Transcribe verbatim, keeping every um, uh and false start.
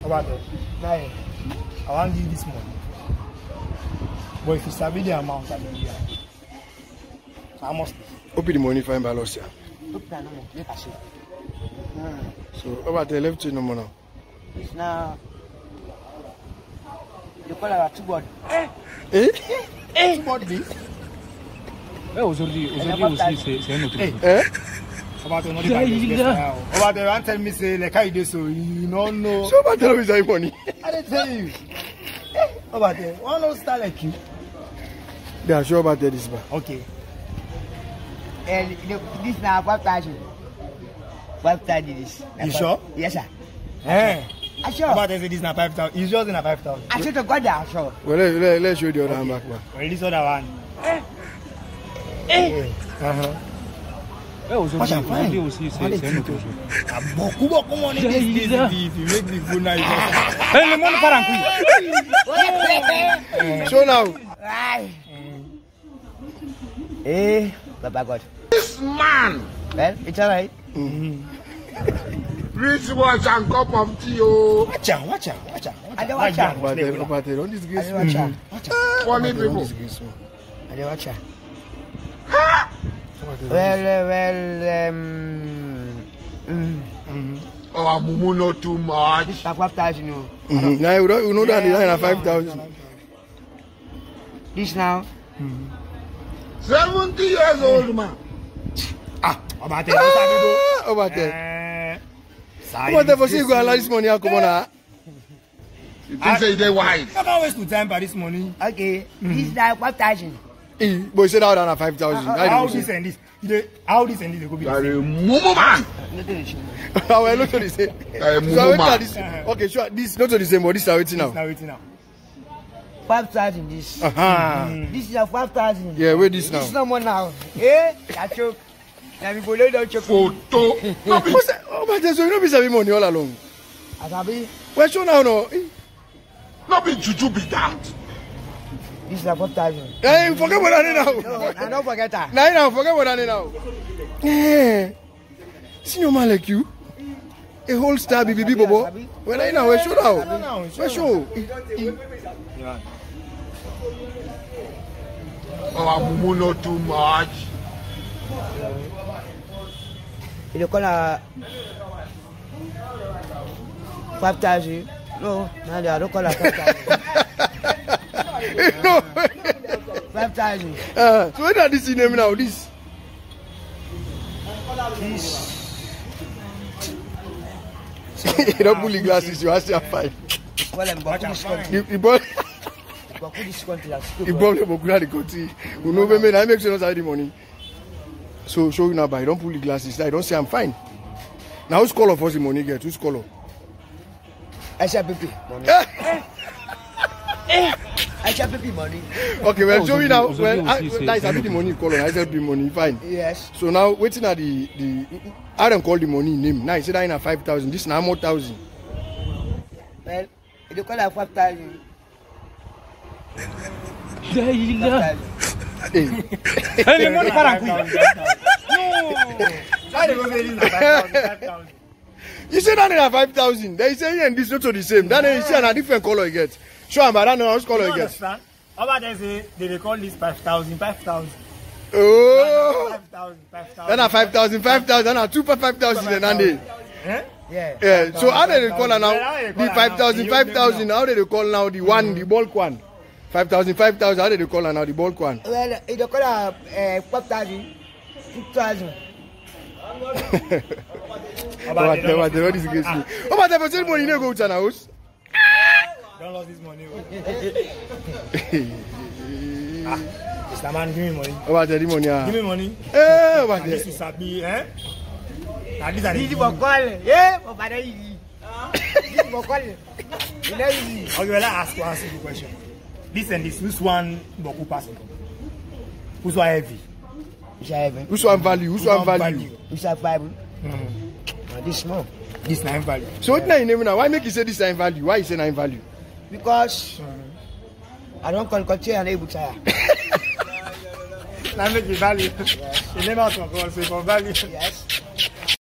Orbatheh, I want to give this money. But if you sabi the amount, I will give you. How much? Open the money fine by loss here. So Orbatheh left you no more now. It's now. You call her two board. Eh? Eh? Two board this? Eh, aujourd'hui, aujourd'hui aussi, c'est un autre truc. Eh? Orbatheh, not the Orbatheh, want tell me say like how you do so you don't know. So Orbatheh no be say money. I didn't tell you. Orbatheh, why not start like you? They are sure Orbatheh this man. Okay. And this now five thousand. Five thousand this. You sure? Yes, sir. Eh? I sure. Orbatheh say this na five thousand. It's just in a five thousand. I should have got that, sure. Well, let, let, let's show you the other hand back, man. Well, this other one. Eh? Eh? Uh-huh. Eh, aujourd'hui, aujourd'hui aussi, c'est un autre truc. Ah, beaucoup, beaucoup money this this this. You make the food now. Eh, le monde part en couille. Show now. Right. Eh, Baba God. This man! Well, it's alright. Mm-hmm. Rich watch and cup of tea, oh. Watch out, watch out, watch out. I don't watch out. Orbatheh, Orbatheh, don't disgrace I me. don't watch out. Watch out. Funny Don't people. disgrace me. I don't watch out. Orbatheh, Well, uh, well, um, mm, Oh, Mumu not too much. this is five thousand, you know. mm-hmm. Now you know, you know that the line at five thousand. This now. Seventy years old man. Ah, Orbatheh, don't start me though. Ah, Orbatheh. Eh, Orbatheh, for say you go allow this money, come on now. You think say they wise? I can't waste no time by this money. Okay, this now five thousand. Eh, but you said that than five thousand. How this and this? They- How this and this they go be You the are a same? Mumu man. I will not to the same. Uh, So I Mumu went man. to this. Okay, sure. This not to the same, but this is waiting now. Now waiting now. Five thousand this. Uh-huh. This is a five thousand. Yeah, wait this This is now. no more now. Eh? That choke. Now we go lay down choke. Photo. What's that? Oh, but there's no be saving money all along. Asabi, Well, sure now, no. Eh, Not be juju be that. this is a five thousand. Hey, forget what I need No, now. I don't forget that. Now, now, forget what I need now. Eh, see no man like you. A whole star, baby, baby, bobo. Well, I know, where show now? Where show? Oh, Mumu not too much. You call her five thousand. No, no, I don't call her five thousand. No. Five thousand. Uh, so what are this name now? This. This. You don't pull the glasses, you are still fine. Well, I'm back to this country. You, you bought. Back to this country. That's You stupid. bought the Bokura the country. You know, me, I make sure not have the money. So, show you now, but don't pull the glasses. I don't say I'm fine. Now, who's color for the money get? Who's color? I shall pay money. I shall pay money. Okay, well, Oh, show me Ozodi- now. Ozodi Well, will I, see, say, that is say having the no. money color. I said the money, fine. Yes. So now, waiting at the the. I don't call the money name. Now I said I in five thousand. This now more thousand. Well, you call her five thousand. Là, il est là. Hey. Eh, le monde part en couille. Why they go say this na five thousand, five thousand? You say that in five thousand. They say and this not to the same. That you say a different color you get. Sure, but I don't know which color You you get. understand? Orbatheh say they dey call this five thousand, five thousand. Oh. Five thousand, five thousand. Then a five thousand, five thousand, then a two for five thousand, and then Eh? Yeah. yeah. So how did they call her now? Well, how they call The her five now? thousand, You five name thousand. now. How did they call now the one, the bulk one? Five thousand, five thousand. How did they call her now the bulk one? Well, you call her uh, five thousand. Two thousand. What the what the what is against me? Oh, but the same money you go to our house. Don't lose this money. Ah, Mister Man, give me money. Oh, but the money. Give me money. Eh, what And this the? is sabi, eh? Now these are the Easy for call. Yeah, for bad easy. Easy for call. You know easy. Okay, well, I ask you answer the question. This and this, which one Boku passing? Which one heavy? Which are heaven? Who's one value? Who's one value? Which are five? Mm. This small. This nine value. So what now you name now? Why make you say this nine value? Why you say nine value? Because I don't call culture and able to. Now make it value. You never talk about say for value. Yes.